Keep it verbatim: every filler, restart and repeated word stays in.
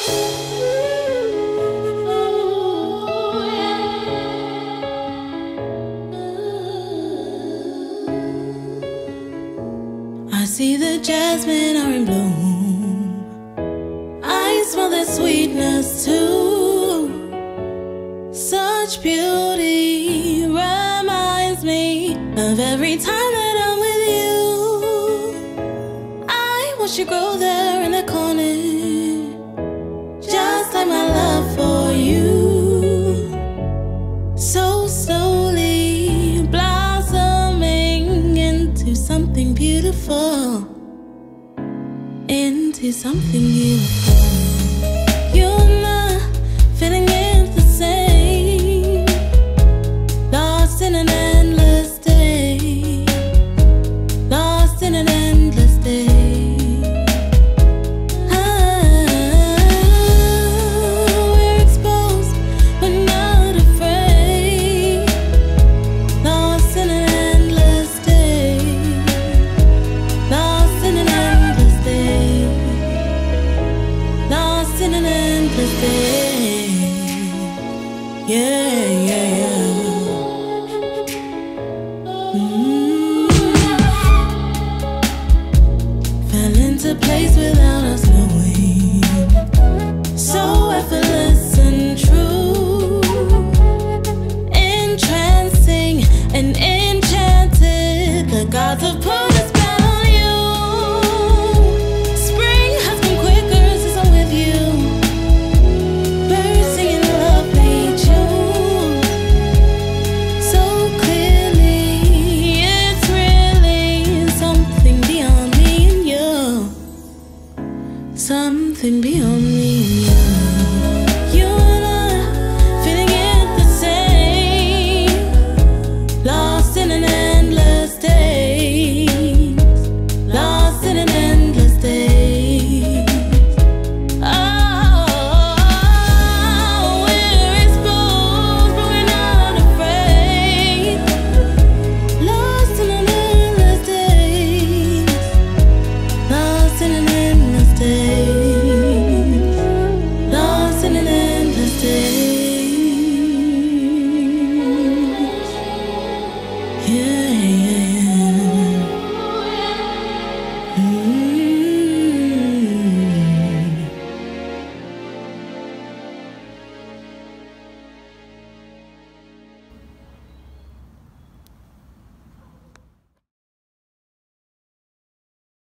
I see the jasmine are in bloom. I smell the sweetness too. Such beauty reminds me of every time that I'm with you. I watch you grow there in the corner, just like my love for you. So slowly blossoming into something beautiful, into something beautiful. You're not feeling it the same, lost in an endless day, lost in an endless day. Yeah, yeah, yeah. Mm-hmm. Fell into place without us knowing, so effortless and true, entrancing and enchanted. The gods have put a spell on you. Spring has come quicker since I'm with you. Something beyond me and you. You're not feeling it the same, lost in an endless days, lost in an endless days. Oh, we're exposed, but we're not afraid. Lost in an endless days, lost in an endless days. Yeah, yeah, yeah. Mm-hmm.